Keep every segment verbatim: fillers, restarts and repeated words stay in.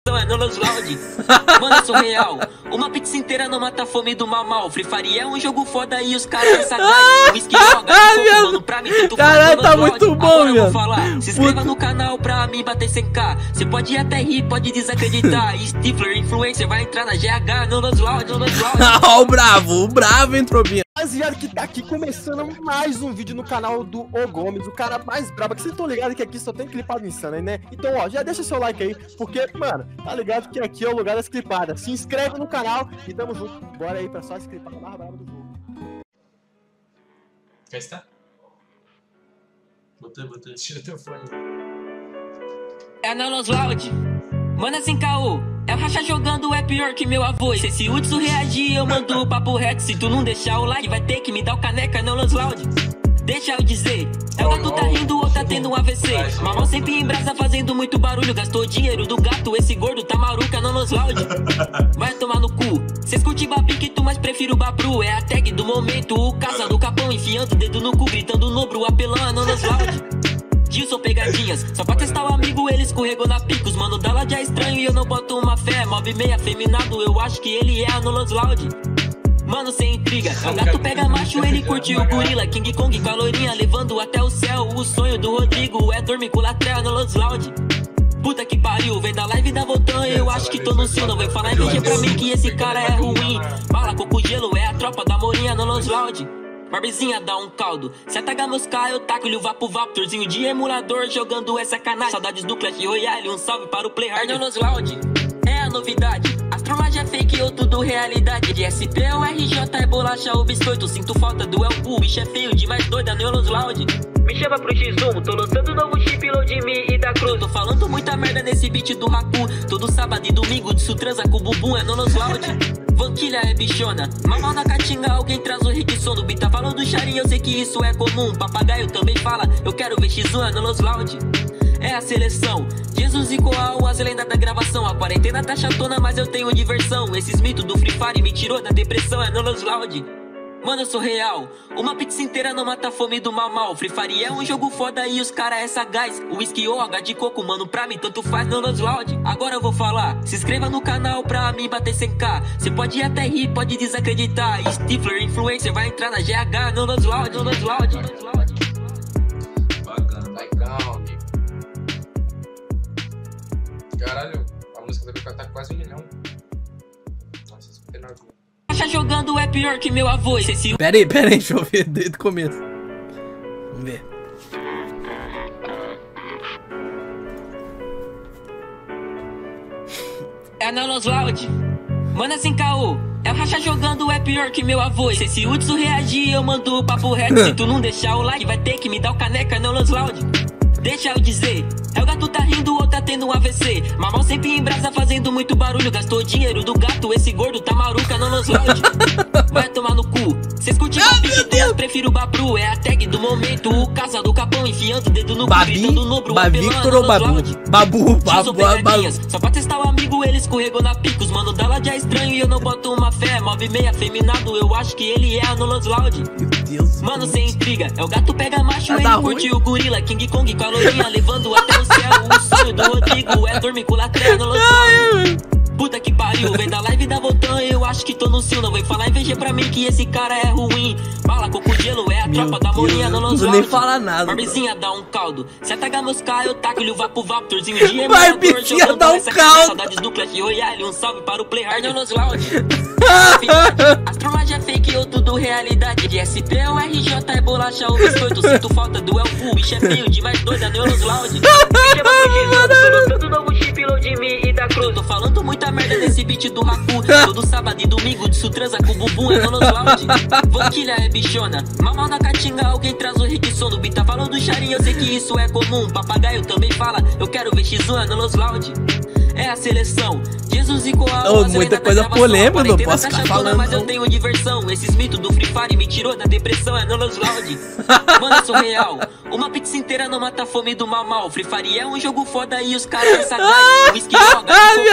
é Nolos Loud. Mano, eu sou real. Uma pizza inteira não mata a fome do mal mal. Free Fire é um jogo foda e os caras é sagaz. Whisky joga, coco, mano, pra mim tanto faz. Caralho, tá muito bom, agora eu meu. vou falar. Se inscreva no canal pra mim bater cem k. Cê pode até rir, pode desacreditar. Stifler, influencer, vai entrar na G H. Nolos Loud, Nolos Loud. Ó, o bravo, o bravo entrou bem. Rapaziada, que tá aqui começando mais um vídeo no canal do O Gomes, o cara mais brabo, que vocês estão ligados que aqui só tem clipado insano, né? Então, ó, já deixa seu like aí, porque, mano, tá ligado que aqui é o lugar das clipadas. Se inscreve no canal e tamo junto. Bora aí pra só as clipadas mais bravas do jogo. Quer estar? Botei, botei. Tira teu fone. É Nolos Loud. Mano, é sem caô. É o racha jogando, é pior que meu avô. Se esse Hudson reagir, eu mando o papo reto. Se tu não deixar o like, vai ter que me dar o caneca, Nolos Loud. Deixa eu dizer, é o gato tá rindo ou tá tendo um A V C. Mamão sempre em brasa fazendo muito barulho. Gastou dinheiro do gato, esse gordo tá maruca, Nolos Loud. Vai tomar no cu. Cês curte babique, tu mais prefiro babru. É a tag do momento, o casa do capão. Enfiando o dedo no cu, gritando nobro, apelando, Nolos Loud. Gilson pegadinhas, só pra testar o amigo, ele escorregou na picos. Mano, da Loud é estranho e eu não boto uma fé. Mob meio afeminado, eu acho que ele é a Nolos Loud. Mano, sem intriga, é o gato pega macho, ele curte o gorila. King Kong com a loirinha, levando até o céu. O sonho do Rodrigo é dormir com latrel, Nolos Loud. Puta que pariu, vem da live da Voltan, eu acho que tô no cio. Não vem falar em V G pra mim que esse cara é ruim. Bala, coco, gelo, é a tropa da Morinha, Nolos Loud. Barbezinha dá um caldo. Se atacar meus K, eu taco-lhe o vapo vaptorzinho de emulador, jogando essa canagem. Saudades do Clash Royale, um salve para o Play Hard. Nolos Loud é a novidade. Astrolagem é fake ou tudo realidade. De S P ou R J é bolacha ou biscoito. Sinto falta do Elpu, bicho é feio demais doida, Nolos Loud. Me chama pro X um, tô lançando novo chip, load me e da Cruz. Tô falando muita merda nesse beat do Raku. Todo sábado e domingo, disso transa com o bumbum, é Nolos Loud. Vanquilha é bichona, mamal na caatinga, alguém traz o Rickson do Bita. Falou do Charinho, eu sei que isso é comum. Papagaio também fala, eu quero ver X um, é Nolos Loud. É a seleção, Jesus e Coal, as lendas da gravação. A quarentena tá chatona, mas eu tenho diversão. Esses mitos do Free Fire me tirou da depressão, é Nolos Loud. Mano, eu sou real. Uma pizza inteira não mata a fome do mal mal. Free Fire é um jogo foda e os cara é sagaz. Whisky ou H de coco, mano, pra mim tanto faz, Nolos Loud. Agora eu vou falar. Se inscreva no canal pra mim bater cem k. Cê pode até rir, pode desacreditar. Stifler, influencer, vai entrar na G H, Nolos Loud, Nolos Loud, Nolos Loud. Bacana, legal, amigo. Caralho, a música deve cantar quase um milhão. Nossa, isso não tem nada. Jogando é pior que meu avô. Esse... Pera aí, pera aí, deixa eu ver desde o começo. Vamos ver. É Nolos Loud. Mano, é sem caô. É o racha jogando é pior que meu avô. Se esse Hudson reagir, eu mando o papo reto. Se tu não deixar o like, vai ter que me dar o caneca, Nolos Loud. Deixa eu dizer, é o gato tá rindo ou tá tendo um A V C. Mamão sempre em brasa fazendo muito barulho. Gastou dinheiro do gato, esse gordo tá maruca, Nolos Loud. Vai tomar no cu. Cês curte babique, tu mas prefiro babru. É a tag do momento, o casa do capão. Enfiando o dedo no cu, gritando nobro, Victor ou Babu? Babu, Babu, Babu. Só pra testar o amigo, ele escorregou na picos. Mano, da Loud é estranho e eu não boto uma fé. Mob meio afeminado, eu acho que ele é a Nolos Loud. Meu Deus. Mano, sem intriga, é o gato pega macho, ele ruim. curte o gorila. King Kong com a loirinha, levando até o céu. O sonho do Rodrigo é dormir com latrel, Nolos Loud. Puta que pariu, vem da live da Voltan, eu acho que tô no cio. Não vem falar em V G pra mim que esse cara é ruim. Bala, coco, gelo, é a Meu tropa da Morinha, Nolos Loud. Não vou nem falar nada. Barbezinha dá um caldo. Se atacar meus K, eu taco-lhe o vapo vaptorzinho de emulador. Barbezinha dá um caldo. Saudades do Clash Royale, um salve para o Play Hard, Nolos Loud. Astrolagem é fake ou tudo realidade. De S P ou R J é bolacha ou biscoito. Sinto falta do Elfu, bicho é feio demais doida, Nolos Loud. Me chama pro X um, tô lançando novo chip, load me e da Cruz. Tô falando muita merda nesse beat do Raku. Todo sábado e domingo, disso transa com o bumbum, é Nolos Loud. Vanquilha é bichona, mamal na caatinga, alguém traz o Rickson do Bita. Falou do Charinho, eu sei que isso é comum. Papagaio também fala, eu quero ver X um, é Nolos Loud. É a seleção, Jesus e Coal. Oh, muita coisa polêmica, não posso ficar falando. Mas eu tenho diversão. Esses mitos do Free Fire me tirou da depressão, é Nolos Loud. Mano, eu sou real. Uma pizza inteira não mata a fome do mal mal. Free Fire é um jogo foda e os caras é sagaz. Whisky joga, coco, mano, pra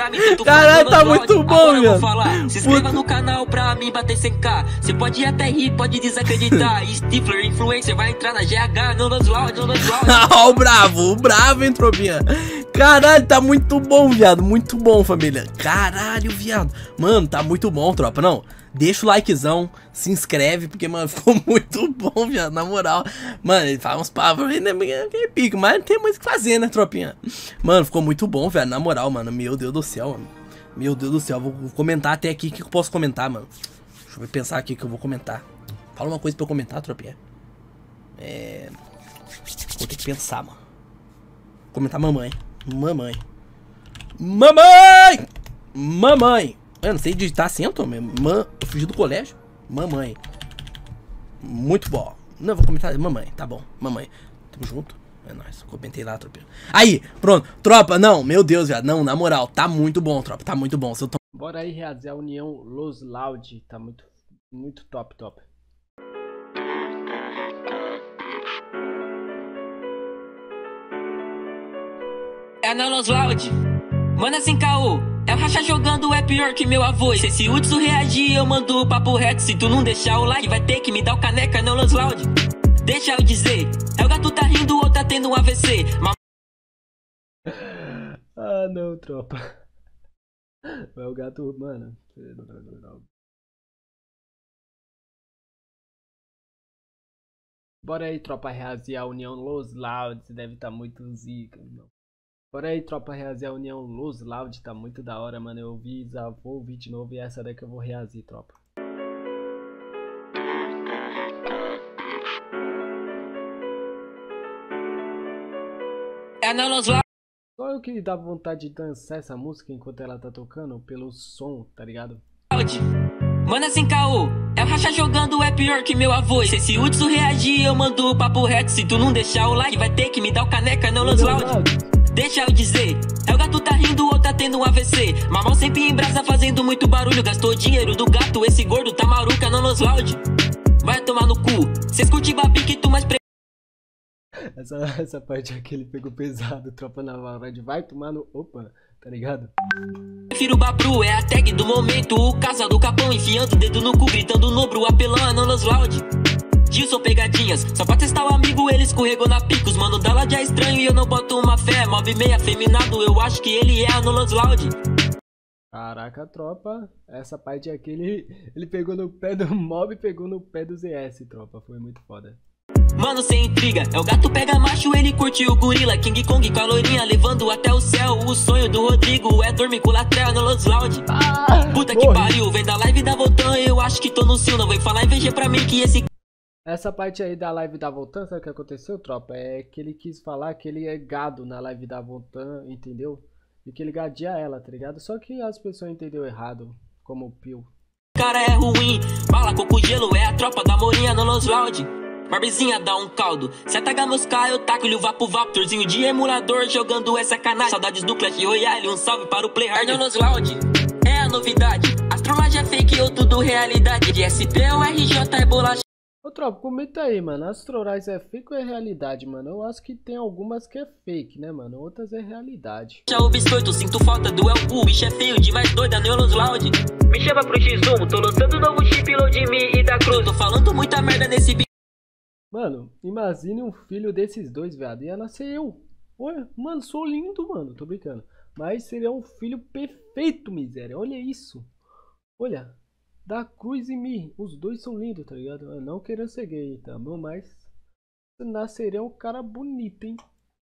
pra mim, tanto Caralho, tá muito bom, agora eu velho. vou falar. Se inscreva no canal pra mim bater cem k. Você pode até rir, pode desacreditar. Stifler, influencer, vai entrar na G H, Nolas Loud, Nolas Loud. Ó, o bravo, o bravo, hein, tropinha. Caralho, tá muito bom, viado. Muito bom, família. Caralho, viado. Mano, tá muito bom, tropa. Não, deixa o likezão, se inscreve, porque, mano, ficou muito bom, viado. Na moral. Mano, ele fala uns pavos, né? É pico, mas não tem muito o que fazer, né, tropinha? Mano, ficou muito bom, velho. Na moral, mano. Meu Deus do céu, mano. Meu Deus do céu. Vou comentar até aqui. O que eu posso comentar, mano? Deixa eu pensar aqui o que eu vou comentar. Fala uma coisa pra eu comentar, tropinha. É... Vou ter que pensar, mano. Comentar mamãe. Mamãe. Mamãe! Mamãe! Eu não sei digitar acento, mesmo. Man... Eu fugi do colégio. Mamãe. Muito bom. Não, eu vou comentar. Mamãe, tá bom. Mamãe. Tamo junto. É nóis. Comentei lá, tropa. Aí, pronto. Tropa, não. Meu Deus, velho. Não, na moral. Tá muito bom, tropa. Tá muito bom. Se eu tô... Bora aí realizar a união Los Loud. Tá muito, muito top, top. É na Los Loud. Manda sem caô. É o Racha jogando, é pior que meu avô. Se esse Hudson reagir, eu mando o papo reto. Se tu não deixar o like, vai ter que me dar o caneca no Los Loud. Deixa eu dizer, é o gato tá rindo ou tá tendo um A V C. Mas... Ah, não, tropa. É o gato, mano. Bora aí, tropa, reagir a união Los Loud. Deve estar tá muito zica, irmão. Bora aí, tropa, reagir a união Los Loud. Tá muito da hora, mano. Eu vi, já vou ouvir de novo e essa daqui eu vou reagir, tropa. É na Los Loud. Só eu que dá vontade de dançar essa música enquanto ela tá tocando, pelo som, tá ligado? Manda sem caô. É o Racha jogando, é pior que meu avô. Se esse Hudson reagir, eu mando o papo reto. Se tu não deixar o like, vai ter que me dar o caneca no Los Loud. Deixa eu dizer, é o gato tá rindo ou tá tendo um A V C. Mamão sempre em brasa fazendo muito barulho. Gastou dinheiro do gato, esse gordo tá maruca no Los Loud. Vai tomar no cu, cês curte babi que tu mais pre... Essa, essa parte aqui ele pegou pesado, tropa na varanda. Vai tomar no... Opa, tá ligado? Prefiro o Babru, é a tag do momento. O casa do capão, enfiando o dedo no cu, gritando nobro, apelão no Los Loud. Gilson pegadinhas, só pra testar o amigo, ele escorregou na picos. Mano, da Loud é estranho e eu não boto uma fé. Mob meio afeminado, eu acho que ele é no Los Loud. Caraca, tropa, essa parte aqui ele, ele pegou no pé do mob e pegou no pé do Z S, tropa. Foi muito foda. Mano, sem intriga, é o gato pega macho, ele curte o gorila. King Kong com a loirinha, levando até o céu. O sonho do Rodrigo é dormir com latrel no Los Loud. Ah, puta que pariu, vem da live da Voltan, eu acho que tô no cio. Não vem falar em V G pra mim que esse... Essa parte aí da live da Voltan, sabe o que aconteceu, tropa? É que ele quis falar que ele é gado na live da Voltan, entendeu? E que ele gadia ela, tá ligado? Só que as pessoas entenderam errado, como o Pio. Cara é ruim, bala, coco, gelo, é a tropa da Morinha no Los Loud. Barbezinha dá um caldo, se atacar meus K, eu taco-lhe o vapo vaptorzinho de emulador, jogando essa canagem. Saudades do Clash Royale, um salve para o Play Hard no Los Loud. É a novidade, astrolagem é fake ou tudo realidade. De S P ou R J é bolacha. Ô tropa, comenta aí, mano, as Trorais é fake ou é realidade, mano? Eu acho que tem algumas que é fake, né, mano? Outras é realidade. Já o biscoito, sinto falta do El Cu, bicho é feio demais, doida no Los Loud. Me chama pro X um, tô lançando novo chip, load me e da Cruz. Tô falando muita merda nesse bicho. Mano, imagine um filho desses dois, viado, ia nascer eu. Olha, mano, sou lindo, mano, tô brincando. Mas seria um filho perfeito, miséria, olha isso. Olha, da Cruz e Mi, os dois são lindos, tá ligado? Eu não querendo ser gay, tá bom? Mas nasceria um cara bonito, hein?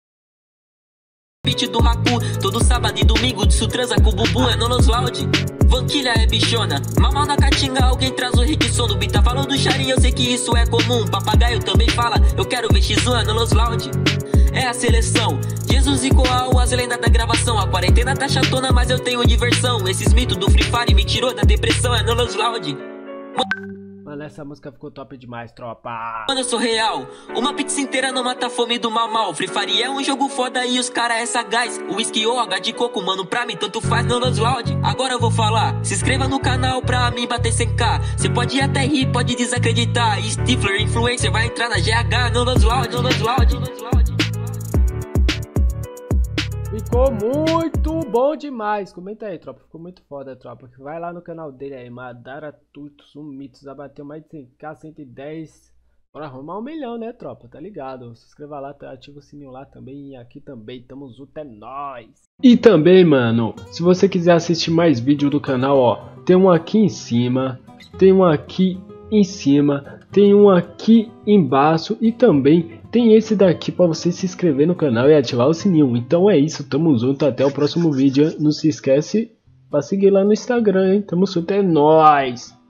Beat do Raku, todo sábado e domingo disso transa com o bumbum é no Los Loud. Vanquilha é bichona, mamal na caatinga, alguém traz o Rickson do beat. Tá falando do charinho, eu sei que isso é comum. Papagaio também fala, eu quero ver X um é no Los Loud. É a seleção, Jesus e Coal, as lendas da gravação. A quarentena tá chatona, mas eu tenho diversão. Esses mitos do Free Fire me tirou da depressão, é no Los Loud. Mano, essa música ficou top demais, tropa. Mano, eu sou real, uma pizza inteira não mata a fome do mal mal. Free Fire é um jogo foda e os cara é sagaz. O whisky ou H de coco, mano, pra mim tanto faz no Los Loud. Agora eu vou falar, se inscreva no canal pra mim bater cem k. Cê pode até rir, pode desacreditar. Stifler, influencer, vai entrar na G H no Los Loud, no Los Loud, no Los Loud. E ficou muito bom demais. Comenta aí, tropa. Ficou muito foda, tropa. Vai lá no canal dele aí, Madara Tutos, um mito. Já bateu mais de cem k, cento e dez. Bora arrumar um milhão, né, tropa? Tá ligado? Se inscreva lá, ativa o sininho lá também. E aqui também, tamo junto, é nóis. E também, mano, se você quiser assistir mais vídeo do canal, ó, tem um aqui em cima, tem um aqui em cima, tem um aqui embaixo e também tem esse daqui para você se inscrever no canal e ativar o sininho. Então é isso, tamo junto, até o próximo vídeo. Não se esquece para seguir lá no Instagram, hein? Tamo junto, é nóis.